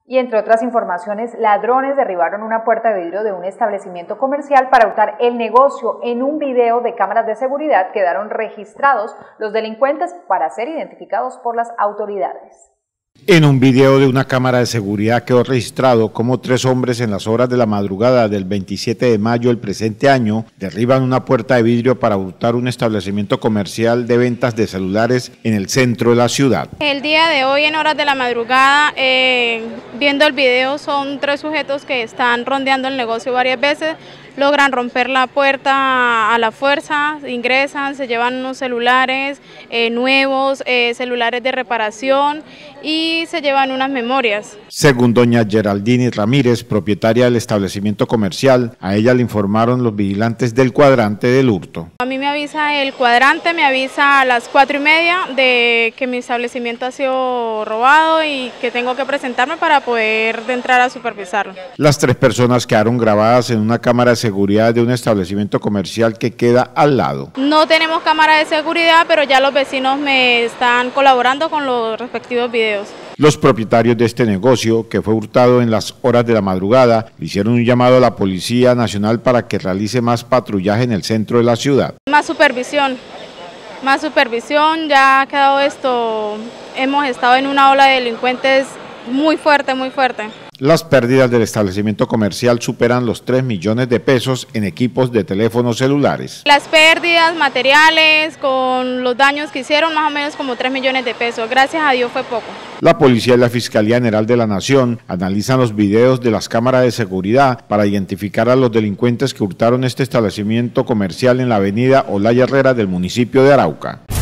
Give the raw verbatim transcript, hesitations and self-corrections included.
Y entre otras informaciones, ladrones derribaron una puerta de vidrio de un establecimiento comercial para hurtar el negocio. En un video de cámaras de seguridad quedaron registrados los delincuentes para ser identificados por las autoridades. En un video de una cámara de seguridad quedó registrado cómo tres hombres en las horas de la madrugada del veintisiete de mayo del presente año derriban una puerta de vidrio para hurtar un establecimiento comercial de ventas de celulares en el centro de la ciudad. El día de hoy en horas de la madrugada, eh, viendo el video, son tres sujetos que están rondeando el negocio varias veces, logran romper la puerta a la fuerza, ingresan, se llevan unos celulares eh, nuevos, eh, celulares de reparación y se llevan unas memorias. Según doña Geraldine Ramírez, propietaria del establecimiento comercial, a ella le informaron los vigilantes del cuadrante del hurto. A mí me avisa el cuadrante, me avisa a las cuatro y media de que mi establecimiento ha sido robado y que tengo que presentarme para poder entrar a supervisarlo. Las tres personas quedaron grabadas en una cámara de seguridad de un establecimiento comercial que queda al lado. No tenemos cámara de seguridad, pero ya los vecinos me están colaborando con los respectivos videos. Los propietarios de este negocio, que fue hurtado en las horas de la madrugada, hicieron un llamado a la Policía Nacional para que realice más patrullaje en el centro de la ciudad. Más supervisión, más supervisión, ya ha quedado esto, hemos estado en una ola de delincuentes muy fuerte, muy fuerte. Las pérdidas del establecimiento comercial superan los tres millones de pesos en equipos de teléfonos celulares. Las pérdidas materiales con los daños que hicieron, más o menos como tres millones de pesos. Gracias a Dios fue poco. La Policía y la Fiscalía General de la Nación analizan los videos de las cámaras de seguridad para identificar a los delincuentes que hurtaron este establecimiento comercial en la avenida Olaya Herrera del municipio de Arauca.